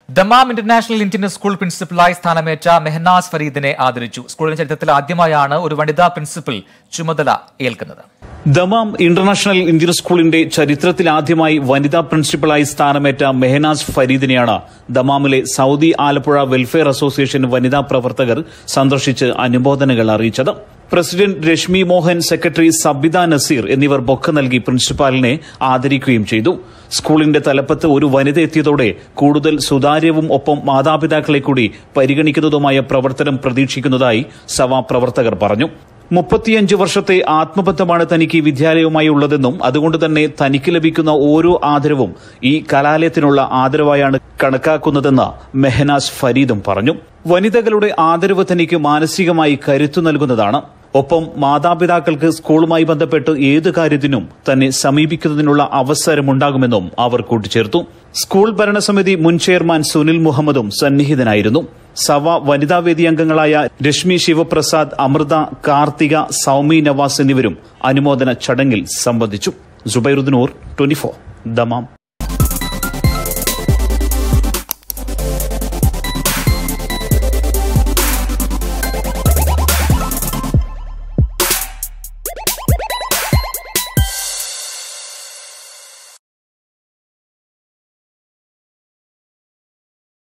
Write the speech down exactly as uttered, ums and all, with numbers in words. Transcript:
Dammam international Indian school പ്രിൻസിപ്പലായി സ്ഥാനമേറ്റ മെഹനാസ് ഫരീദിനെ ആദരിച്ചു. സ്കൂളിന്റെ ചരിത്രത്തിൽ ആദ്യമായാണ് ഒരു വനിതാ പ്രിൻസിപ്പൽ ചുമതല ഏൽക്കുന്നത്. ദമാം ഇന്റർനാഷണൽ ഇന്ത്യൻ സ്കൂളിന്റെ ചരിത്രത്തിൽ ആദ്യമായി വനിതാ പ്രിൻസിപ്പലായി സ്ഥാനമേറ്റ മെഹനാസ് ഫരീദിനെയാണ് ദമാമിലെ സൌദി ആലപ്പുഴ വെൽഫെയർ അസോസിയേഷൻ വനിതാ പ്രവർത്തകർ സന്ദർശിച്ച് അനുമോദനങ്ങൾ അറിയിച്ചത്. പ്രസിഡന്റ് രശ്മി മോഹൻ, സെക്രട്ടറി സബിത നസീർ എന്നിവർ ബൊക്ക നൽകി പ്രിൻസിപ്പാലിനെ ആദരിക്കുകയും ചെയ്തു. സ്കൂളിന്റെ തലപ്പത്ത് ഒരു വനിത എത്തിയതോടെ കൂടുതൽ സുതാര്യവും ഒപ്പം മാതാപിതാക്കളെ കൂടി പരിഗണിക്കുന്നതുമായ പ്രവർത്തനം പ്രതീക്ഷിക്കുന്നതായി സഭ പ്രവർത്തകർ പറഞ്ഞു. മുപ്പത്തിയഞ്ച് വർഷത്തെ ആത്മബന്ധമാണ് തനിക്ക് വിദ്യാലയവുമായി ഉള്ളതെന്നും അതുകൊണ്ട് തന്നെ തനിക്ക് ലഭിക്കുന്ന ഓരോ ആദരവും ഈ കലാലയത്തിനുള്ള ആദരവായാണ് കണക്കാക്കുന്നതെന്ന് മെഹനാസ് ഫരീദും പറഞ്ഞു. വനിതകളുടെ ആദരവ് തനിക്ക് മാനസികമായി കരുത്തു നൽകുന്നതാണ്. ഒപ്പം മാതാപിതാക്കൾക്ക് സ്കൂളുമായി ബന്ധപ്പെട്ട് ഏത് കാര്യത്തിനും തന്നെ സമീപിക്കുന്നതിനുള്ള അവസരമുണ്ടാകുമെന്നും അവർ കൂട്ടിച്ചേർത്തു. സ്കൂൾ ഭരണസമിതി മുൻ ചെയർമാൻ സുനിൽ മുഹമ്മദും സന്നിഹിതനായിരുന്നു. സഭ വനിതാവേദി അംഗങ്ങളായ രശ്മി ശിവപ്രസാദ്, അമൃത, കാർത്തിക, സൌമി നവാസ് എന്നിവരും അനുമോദന ചടങ്ങിൽ സംബന്ധിച്ചു. Zubairuddin, twenty four, Dammam.